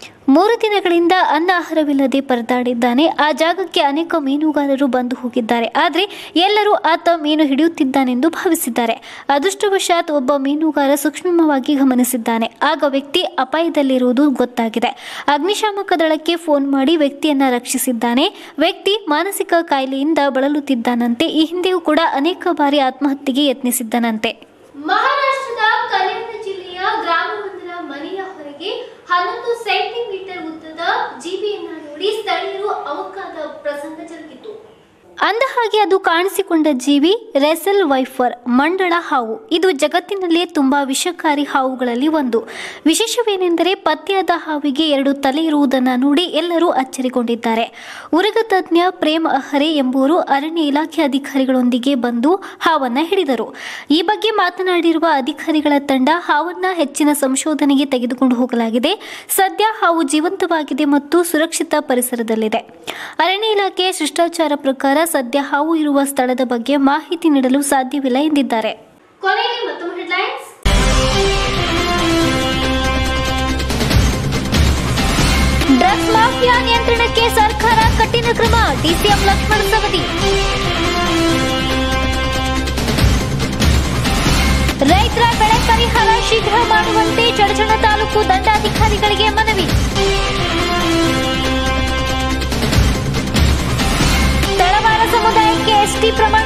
3 ದಿನಗಳಿಂದ ಅನ್ನ ಆಹಾರವಿಲ್ಲದೆ ಪರದಾಡಿದ್ದಾನೆ. ಆ ಜಾಗಕ್ಕೆ ಅನೇಕ ಮೀನುಗಾರರು ಬಂದು ಹೋಗಿದ್ದಾರೆ. ಆದರೆ ಎಲ್ಲರೂ ಆತ ಮೀನು ಹಿಡಿಯುತ್ತಿದ್ದಾನೆಂದು ಭಾವಿಸಿದ್ದಾರೆ. ಅದೃಷ್ಟವಶಾತ್ ಒಬ್ಬ ಮೀನುಗಾರ ಸೂಕ್ಷ್ಮವಾಗಿ ಗಮನಿಸಿದ್ದಾನೆ. ಆಗ ವ್ಯಕ್ತಿ ಅಪಾಯದಲ್ಲಿರುವುದು ಗೊತ್ತಾಗಿದೆ. ಅಗ್ನಿಶಾಮಕ ದಳಕ್ಕೆ ಫೋನ್ ಮಾಡಿ ವ್ಯಕ್ತಿಯನ್ನ ರಕ್ಷಿಸಿದ್ದಾನೆ. ವ್ಯಕ್ತಿ ಮಾನಸಿಕ ಕಾಯಿಲೆಯಿಂದ ಬಳಲುತ್ತಿದ್ದಾನಂತೆ. ಈ ಹಿಂದೆಯೂ ಕೂಡ ಅನೇಕ ಬಾರಿ ಆತ್ಮಹತ್ಯೆಗೆ ಯತ್ನಿಸಿದ್ದನಂತೆ. ಮಹಾರಾಷ್ಟ್ರದ ಕಲ್ಯಾಣ ಜಿಲ್ಲೆಯ ಗ್ರಾಮವೊಂದರ ಮನೆಯ ಹೊರಗೆ 11 ಸೆಂಟಿಮೀಟರ್ ಉದ್ದದ ಜೀವಿಯನ್ನ ನೋಡಿ ಸ್ಥಳೀಯರು ಅವಕಾದ ಪ್ರಸಂಗ ಜರುಗಿತು. ಅಂದಹಾಗೆ ಅದು ಕಾಣಿಸಿಕೊಂಡ ಜೀವಿ ರೆಸೆಲ್ ವೈಫರ್ ಮಂಡಳ ಹಾವು. ಇದು ಜಗತ್ತಿನಲ್ಲೇ ತುಂಬಾ ವಿಷಕಾರಿ ಹಾವುಗಳಲ್ಲಿ ಒಂದು. ವಿಶೇಷವೇನೆಂದರೆ ಪತ್ತೆಯಾದ ಹಾವಿಗೆ 2 ತಲೆ ಇರುವುದನ್ನು ನೋಡಿ ಎಲ್ಲರೂ ಅಚ್ಚರಿಗೊಂಡಿದ್ದಾರೆ. ಉರಗ ತಜ್ಞ ಪ್ರೇಮ್ ಅಹರೆ ಎಂಬುವರು ಅರಣ್ಯ ಇಲಾಖೆ ಅಧಿಕಾರಿಗಳೊಂದಿಗೆ ಬಂದು ಹಾವನ್ನ ಹಿಡಿದರು. ಈ ಬಗ್ಗೆ ಮಾತನಾಡಿರುವ ಅಧಿಕಾರಿಗಳ ತಂಡ ಹಾವನ್ನ ಹೆಚ್ಚಿನ ಸಂಶೋಧನೆಗೆ ತೆಗೆದುಕೊಂಡು ಹೋಗಲಾಗಿದೆ. ಸದ್ಯ ಹಾವು ಜೀವಂತವಾಗಿದೆ ಮತ್ತು ಸುರಕ್ಷಿತ ಪರಿಸರದಲ್ಲಿದೆ. ಅರಣ್ಯ ಇಲಾಖೆ ಶಿಷ್ಟಾಚಾರ ಪ್ರಕಾರ ಸದ್ಯ ಹಾವು ಇರುವ ಸ್ಥಳದ ಬಗ್ಗೆ ಮಾಹಿತಿ ನೀಡಲು ಸಾಧ್ಯವಿಲ್ಲ ಎಂದಿದ್ದಾರೆ. ಕೊನೆಯಲ್ಲಿ ಮತ್ತೊಮ್ಮೆ ಹೆಡ್ಲೈನ್ಸ್. ಡ್ರಗ್ಸ್ ಮಾಫಿಯಾ ನಿಯಂತ್ರಣಕ್ಕೆ ಸರ್ಕಾರ ಕಠಿಣ ಕ್ರಮ, ಡಿಸಿಎಂ ಲಕ್ಷ್ಮಣ ಸವದಿ. ರೈತರ ಬೆಳೆ ಪರಿಹಾರ ಶೀಘ್ರ ಮಾಡುವಂತೆ ಚಡಚಣ ತಾಲೂಕು ದಂಡಾಧಿಕಾರಿಗಳಿಗೆ ಮನವಿ. ತಳವಾರ ಸಮುದಾಯಕ್ಕೆ ಎಸ್ಟಿ ಪ್ರಮಾಣ